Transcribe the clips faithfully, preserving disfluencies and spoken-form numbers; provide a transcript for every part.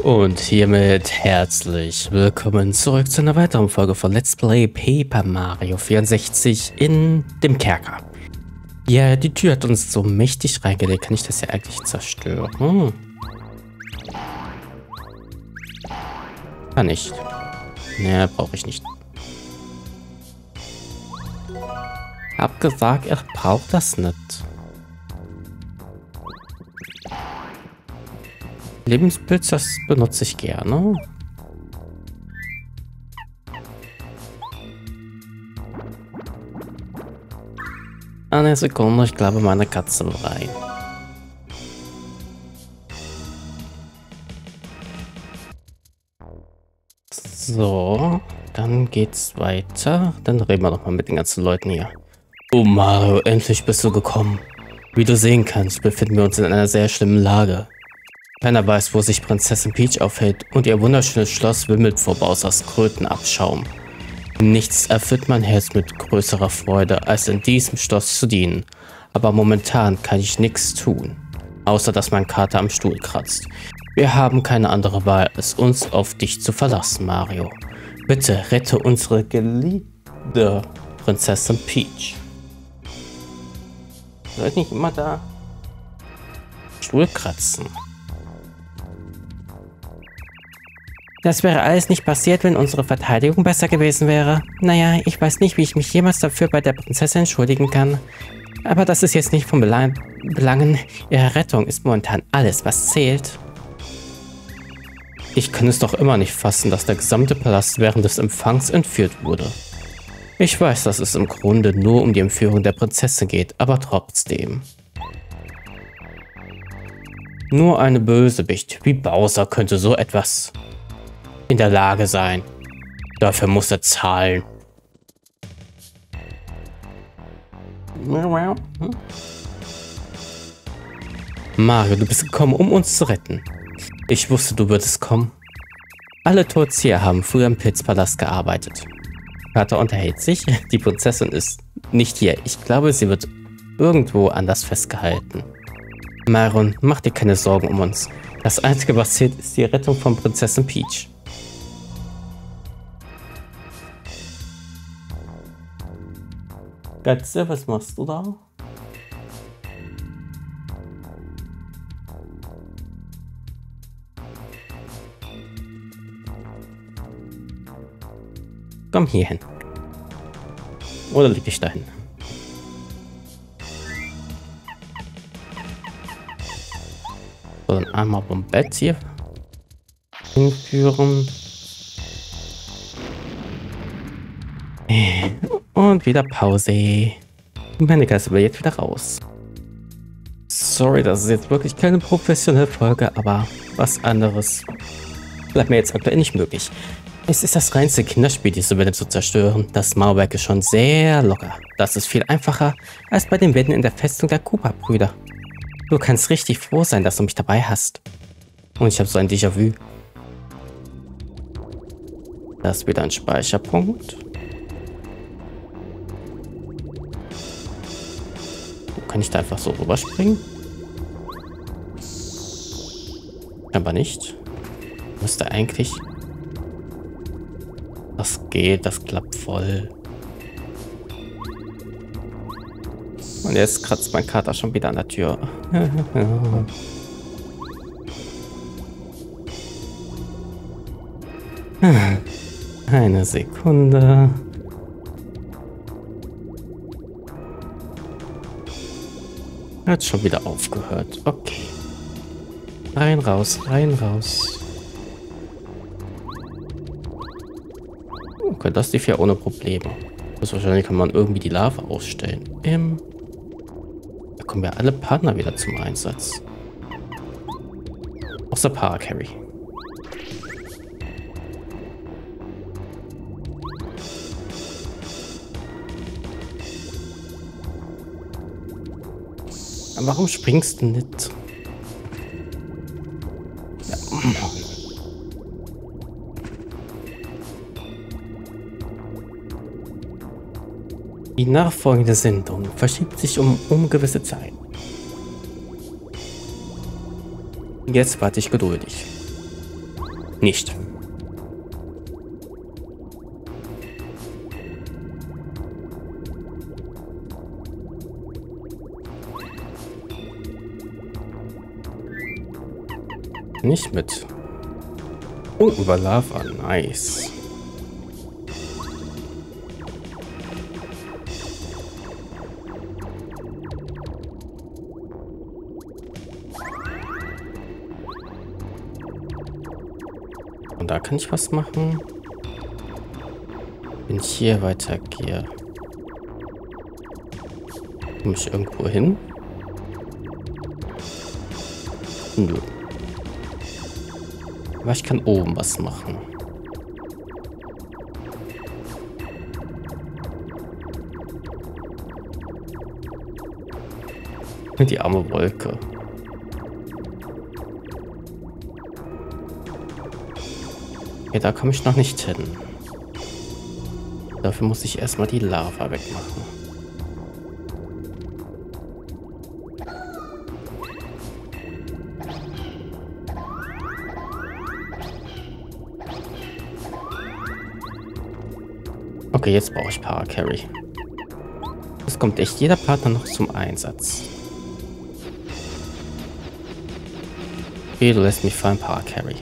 Und hiermit herzlich willkommen zurück zu einer weiteren Folge von Let's Play Paper Mario vierundsechzig in dem Kerker. Ja, die Tür hat uns so mächtig reingelegt. Kann ich das ja eigentlich zerstören? Hm. Kann nicht. Ne, brauche ich nicht. Hab gesagt, ich brauche das nicht. Lebenspilz, das benutze ich gerne. Eine Sekunde, ich glaube, meine Katze will rein. So, dann geht's weiter. Dann reden wir noch mal mit den ganzen Leuten hier. Oh Mario, endlich bist du gekommen. Wie du sehen kannst, befinden wir uns in einer sehr schlimmen Lage. Keiner weiß, wo sich Prinzessin Peach aufhält und ihr wunderschönes Schloss wimmelt vor Bowsers aus Krötenabschaum. Nichts erfüllt mein Herz mit größerer Freude, als in diesem Schloss zu dienen. Aber momentan kann ich nichts tun, außer dass mein Kater am Stuhl kratzt. Wir haben keine andere Wahl, als uns auf dich zu verlassen, Mario. Bitte rette unsere geliebte Prinzessin Peach. Soll ich nicht immer da Stuhl kratzen? Das wäre alles nicht passiert, wenn unsere Verteidigung besser gewesen wäre. Naja, ich weiß nicht, wie ich mich jemals dafür bei der Prinzessin entschuldigen kann. Aber das ist jetzt nicht von Belang Belangen. Ihre Rettung ist momentan alles, was zählt. Ich kann es doch immer nicht fassen, dass der gesamte Palast während des Empfangs entführt wurde. Ich weiß, dass es im Grunde nur um die Entführung der Prinzessin geht, aber trotzdem. Nur eine Bösewicht wie Bowser könnte so etwas in der Lage sein. Dafür muss er zahlen. Mario, du bist gekommen, um uns zu retten. Ich wusste, du würdest kommen. Alle Toads hier haben früher im Pilzpalast gearbeitet. Vater unterhält sich. Die Prinzessin ist nicht hier. Ich glaube, sie wird irgendwo anders festgehalten. Mario, mach dir keine Sorgen um uns. Das Einzige, was zählt, ist die Rettung von Prinzessin Peach. Katze, was machst du da? Komm hier hin. Oder leg dich dahin. So, dann einmal vom Bett hier hinführen. Und wieder Pause. Meine Katze will jetzt wieder raus. Sorry, das ist jetzt wirklich keine professionelle Folge, aber was anderes bleibt mir jetzt aktuell nicht möglich. Es ist das reinste Kinderspiel, diese Wände zu zerstören. Das Mauerwerk ist schon sehr locker. Das ist viel einfacher als bei den Wänden in der Festung der Koopa-Brüder. Du kannst richtig froh sein, dass du mich dabei hast. Und ich habe so ein Déjà-vu. Das ist wieder ein Speicherpunkt. Kann ich da einfach so rüberspringen? Aber nicht. Müsste eigentlich... Das geht, das klappt voll. Und jetzt kratzt mein Kater schon wieder an der Tür. Eine Sekunde. Hat schon wieder aufgehört. Okay. Rein, raus, rein, raus. Okay, das lief ja ohne Probleme. Das wahrscheinlich kann man irgendwie die Lava ausstellen. Ähm, da kommen ja alle Partner wieder zum Einsatz. Außer Para-Carry. Warum springst du nicht? Ja. Die nachfolgende Sendung verschiebt sich um ungewisse Zeit. Jetzt warte ich geduldig. nicht. Nicht mit. Oh, über Lava. Nice. Und da kann ich was machen. Wenn ich hier weitergehe. Komme ich irgendwo hin? Nö. Aber ich kann oben was machen. Die arme Wolke. Okay, da komme ich noch nicht hin. Dafür muss ich erstmal die Lava wegmachen. Okay, jetzt brauche ich Paracarry. Es kommt echt jeder Partner noch zum Einsatz. Okay, du lässt mich fallen, Paracarry.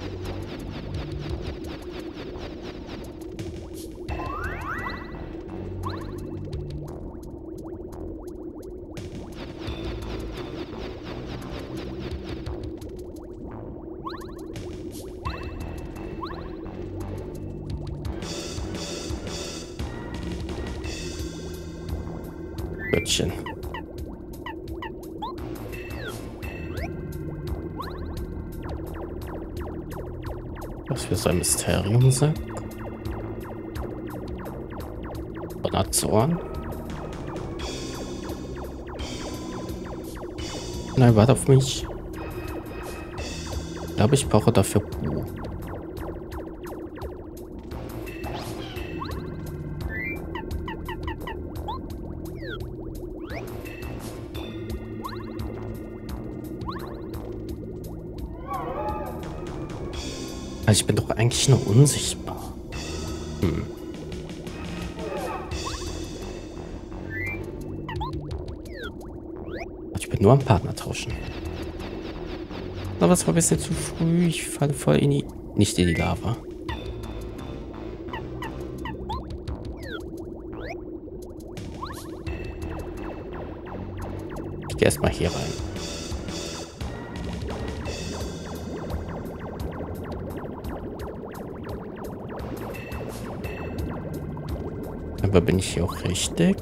Göttchen. Was für so ein Mysteriumsack? Donnerzorn? Nein, warte auf mich. Ich glaube, ich brauche dafür Bu. Also ich bin doch eigentlich nur unsichtbar. Hm. Ich bin nur am Partner tauschen. Aber es war ein bisschen zu früh. Ich falle voll in die... Nicht in die Lava. Ich gehe erstmal hier rein. Aber bin ich hier auch richtig?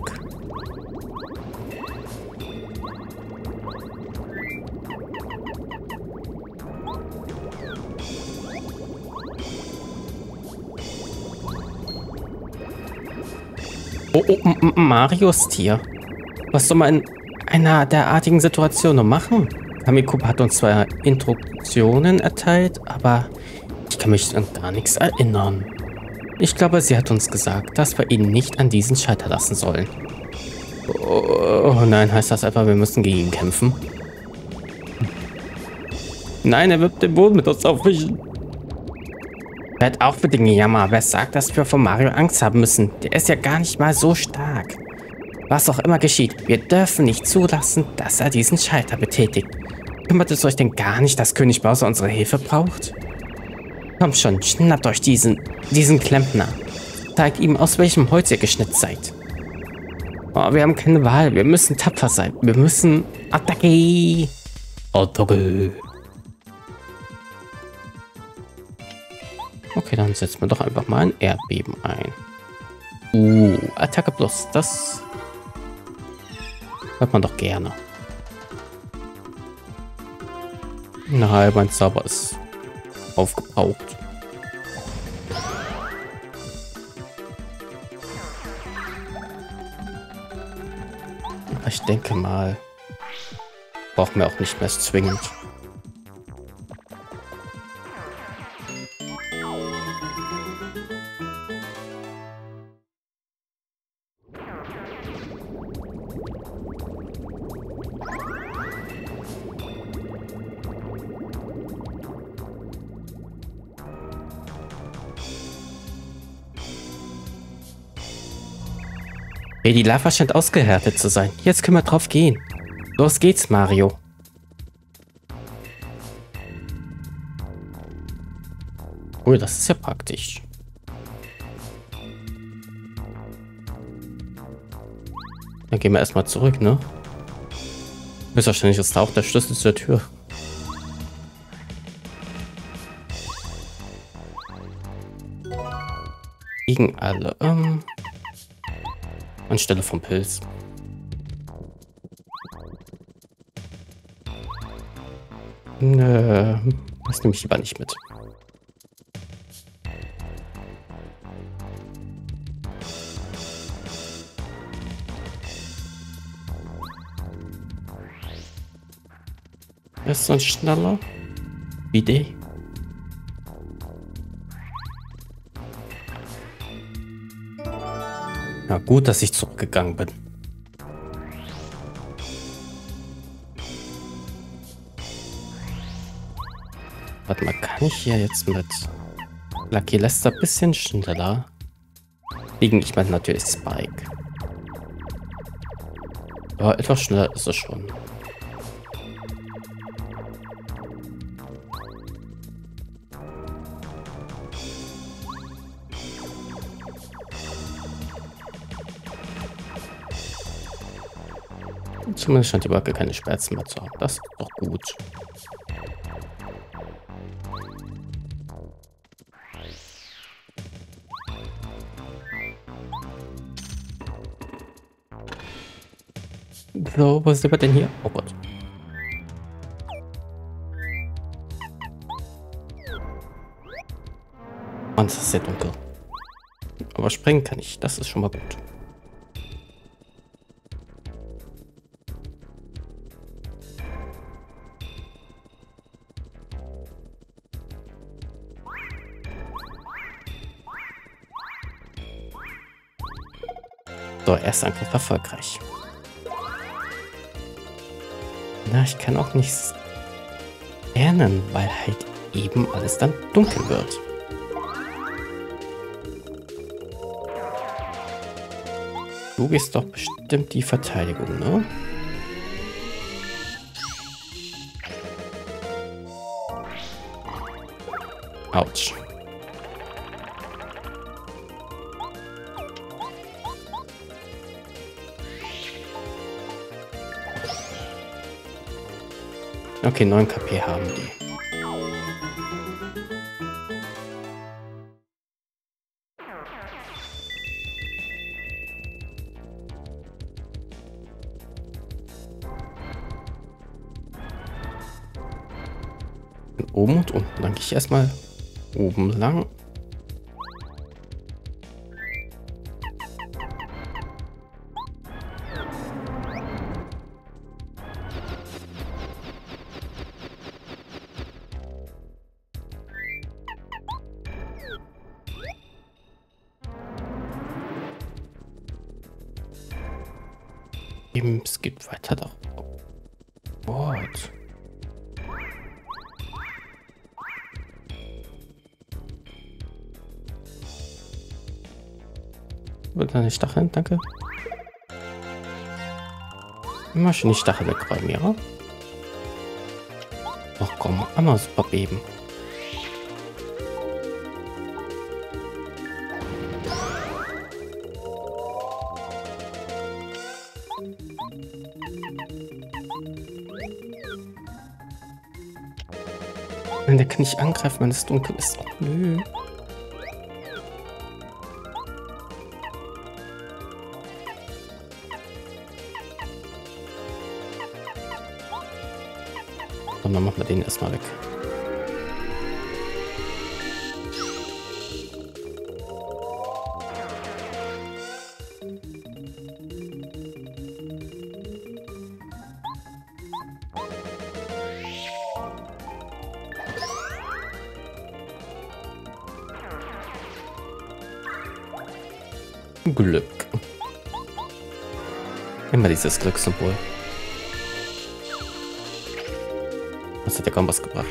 Oh, oh, M M Mario ist hier. Was soll man in einer derartigen Situation noch machen? Kamikopa hat uns zwar Instruktionen erteilt, aber ich kann mich an gar nichts erinnern. Ich glaube, sie hat uns gesagt, dass wir ihn nicht an diesen Schalter lassen sollen. Oh, oh nein, heißt das einfach, wir müssen gegen ihn kämpfen? Nein, er wird den Boden mit uns aufwischen. Hört auf mit dem Jammer. Wer sagt, dass wir vor Mario Angst haben müssen? Der ist ja gar nicht mal so stark. Was auch immer geschieht, wir dürfen nicht zulassen, dass er diesen Schalter betätigt. Kümmert es euch denn gar nicht, dass König Bowser unsere Hilfe braucht? Kommt schon, schnappt euch diesen, diesen Klempner. Zeigt ihm, aus welchem Holz ihr geschnitzt seid. Oh, wir haben keine Wahl. Wir müssen tapfer sein. Wir müssen... Attacke! Attacke! Okay, dann setzen wir doch einfach mal ein Erdbeben ein. Uh, Attacke plus. Das hört man doch gerne. Na, mein Zauber ist aufgebraucht. Ich denke mal, brauchen wir auch nicht mehr zwingend. Hey, die Lava scheint ausgehärtet zu sein. Jetzt können wir drauf gehen. Los geht's, Mario. Oh, das ist ja praktisch. Dann gehen wir erstmal zurück, ne? Höchstwahrscheinlich ist da auch der Schlüssel zur Tür. Gegen alle. Ähm, anstelle vom Pilz. Nö, das nehme ich lieber nicht mit. Wer ist so ein schneller? Idee. Na gut, dass ich zurückgegangen bin. Warte mal, kann ich hier jetzt mit Lucky Lester ein bisschen schneller fliegen? Ich meine natürlich Spike. Aber etwas schneller ist es schon. Zumindest scheint die Wolke keine Schmerzen mehr zu haben. Das ist doch gut. So, was ist aber denn hier? Oh Gott. Mann, das ist sehr dunkel. Aber springen kann ich. Das ist schon mal gut. So, erster Angriff erfolgreich. Na, ich kann auch nicht scannen, weil halt eben alles dann dunkel wird. Du gehst doch bestimmt die Verteidigung, ne? Autsch. Okay, neun K P haben die. Oben und unten. Dann gehe ich erstmal oben lang. Es geht weiter doch. What? Wird da eine Stacheln? Danke. Immer schön die Stachel wegräumen, ja? Ach komm, einmal super beben. Nein, der kann nicht angreifen, wenn es dunkel ist. Oh, nö. Und dann machen wir den erstmal weg. Glück. Immer dieses Glückssymbol. Das hat ja kaum was gebracht.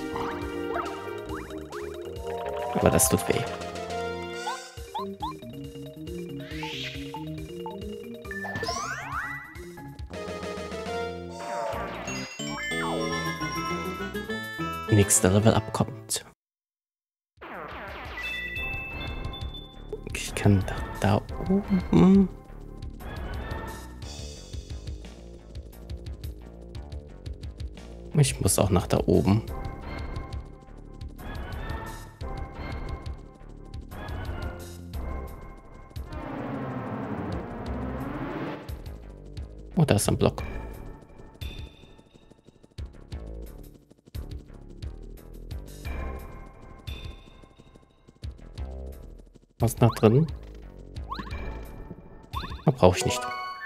Aber das tut weh. nächste Level abkommt. Ich kann da, da oben... Ich muss auch nach da oben. Oh, da ist ein Block. Was noch drin? Da brauche ich nicht.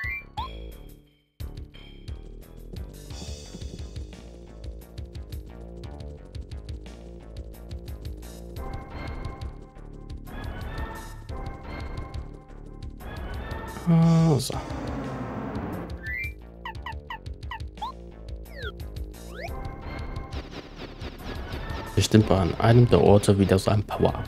Ah, so. Bestimmt war an einem der Orte wieder so ein Power-Up.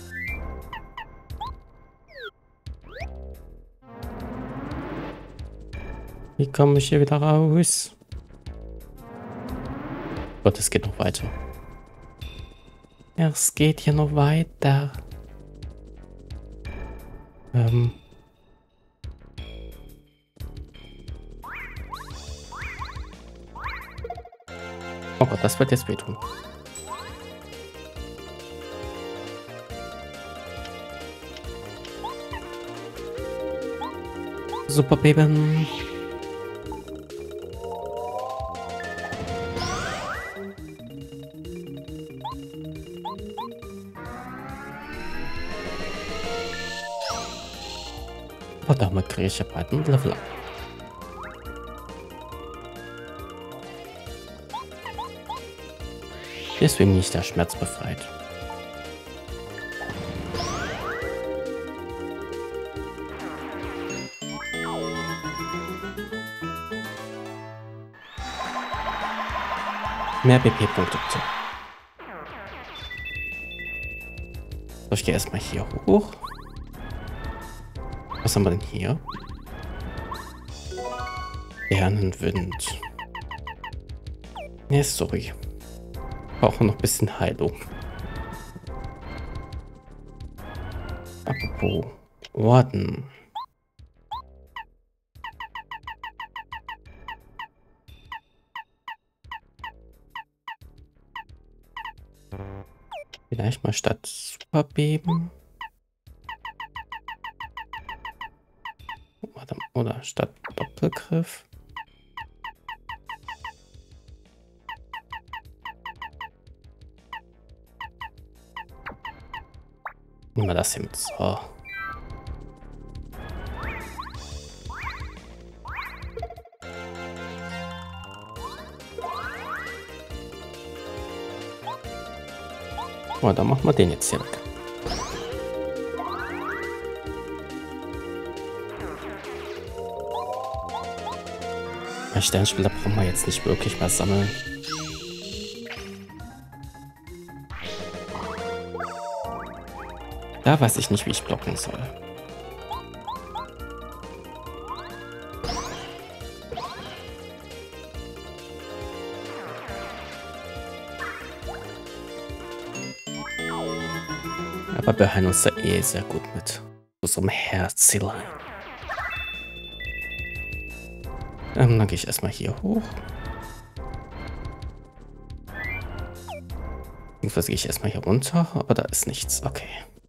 Wie komme ich hier wieder raus? Gott, es geht noch weiter. Ja, es geht hier noch weiter. Ähm. Oh Gott, das wird jetzt wehtun. Super Baby. Und damit kriege ich ja bald ein Level ab. Deswegen nicht der Schmerz befreit. Mehr B P-Punkte. So, ich gehe erstmal hier hoch. Was haben wir denn hier? Sternenwind. Ne, sorry. Brauchen noch ein bisschen Heilung. Apropos Orden. Vielleicht mal statt Superbeben. Warte, oder statt Doppelgriff. Nehmen wir das hier mit. So. Oh, dann machen wir den jetzt hier weg. Bei Sternspieler brauchen wir jetzt nicht wirklich mehr sammeln. Da weiß ich nicht, wie ich blocken soll. Aber wir heilen uns da eh sehr gut mit unserem Herzelein. Ähm, dann gehe ich erstmal hier hoch. Jedenfalls gehe ich erstmal hier runter, aber da ist nichts. Okay.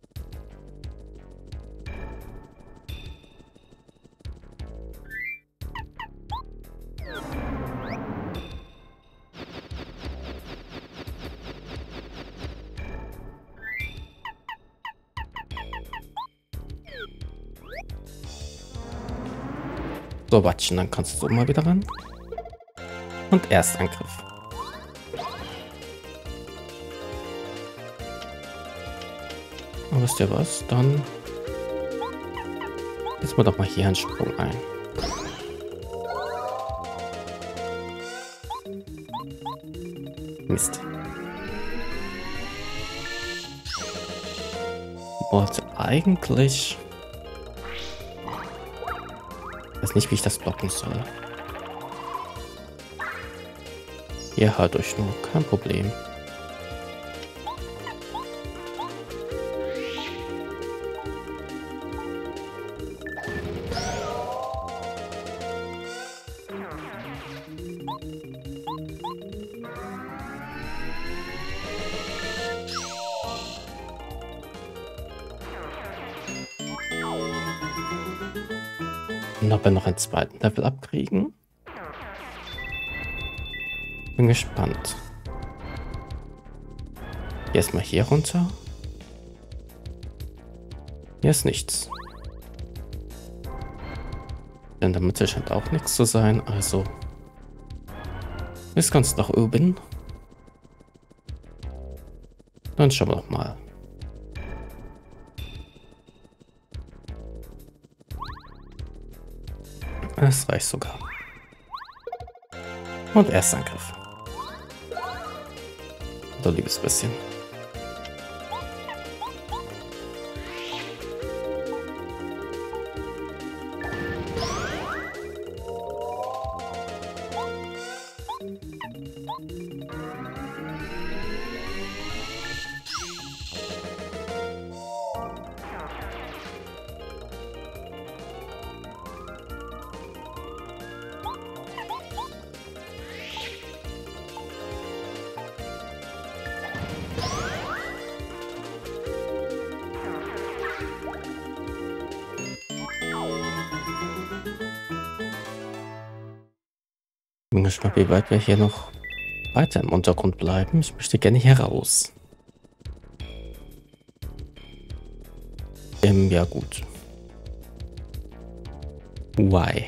So, Watschen, dann kannst du mal wieder ran. Und Erstangriff. Und wisst ihr was? Dann setzen wir doch mal hier einen Sprung ein. Mist. Wollte eigentlich... Ich weiß nicht, wie ich das blocken soll. Ihr hört euch nur, kein Problem. Und ob wir noch einen zweiten Level abkriegen. Bin gespannt. Erstmal hier runter. Hier ist nichts. In der Mitte scheint auch nichts zu sein, also bis ganz nach oben. Dann schauen wir doch mal. Es reicht sogar. Und Erstangriff. Da liegt es ein bisschen. Bin gespannt, wie weit wir hier noch weiter im Untergrund bleiben. Ich möchte gerne hier raus. Ähm, ja gut. Why?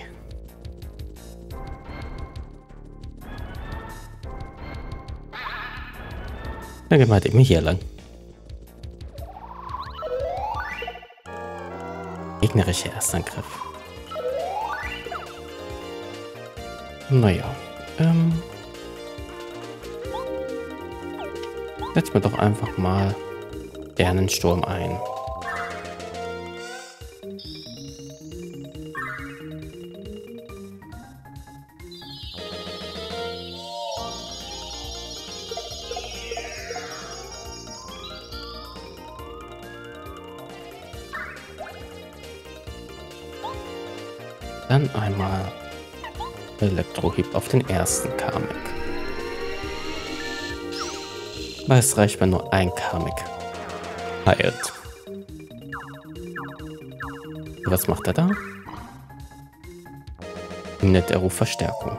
Dann gehen wir halt eben hier lang. Gegnerischer Erstangriff. Naja, ähm... setzen wir doch einfach mal Sternensturm ein. Dann einmal Elektrohieb auf den ersten Kamek. Weil es reicht, wenn nur ein Kamek heilt. Was macht er da? Nett, er ruft Verstärkung.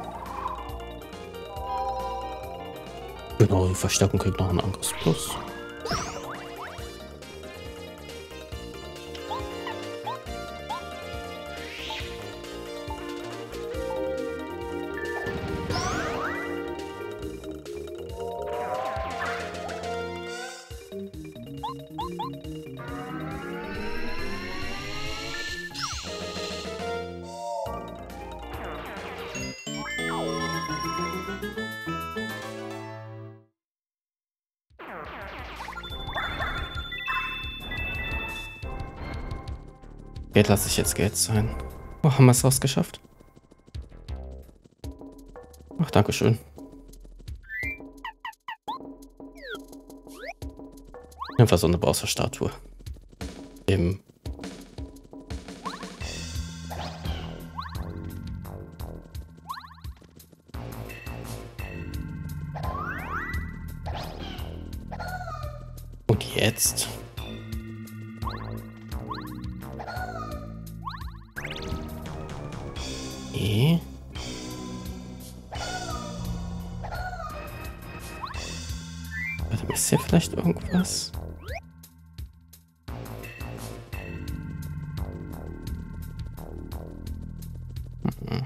Genau, die Verstärkung kriegt noch einen Angriffsplus. Geld lasse ich jetzt Geld sein. Oh, haben wir es rausgeschafft? Ach, danke schön. Einfach so eine Bowser-Statue. Im Und jetzt? Okay. Warte, ist hier vielleicht irgendwas? Mhm.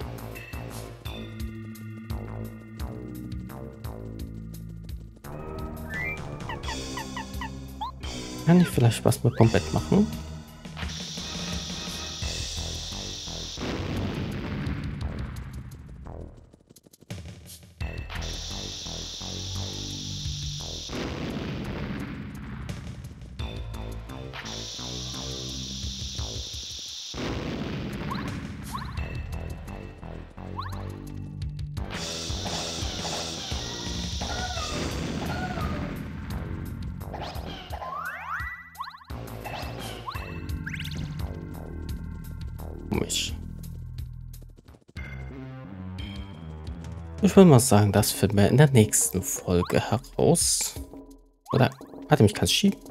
Kann ich vielleicht was mit Bombett machen? Komisch. Ich würde mal sagen, das finden wir in der nächsten Folge heraus. Oder? Warte, mich kann es schieben.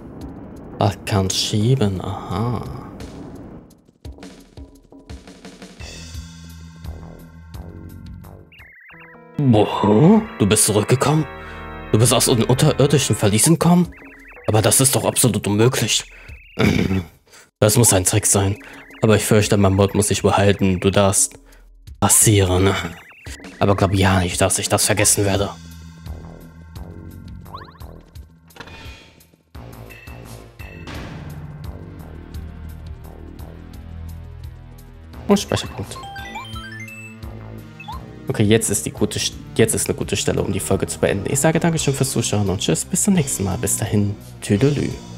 Ach, kann schieben. Aha. Boah, du bist zurückgekommen? Du bist aus den unterirdischen Verliesen gekommen? Aber das ist doch absolut unmöglich. Das muss ein Trick sein. Aber ich fürchte, mein Mod muss sich behalten. Du darfst passieren. Aber glaub ja nicht, dass ich das vergessen werde. Und Speicherpunkt. Okay, jetzt ist die gute, jetzt ist eine gute Stelle, um die Folge zu beenden. Ich sage Dankeschön fürs Zuschauen und tschüss, bis zum nächsten Mal. Bis dahin, Tüdelü.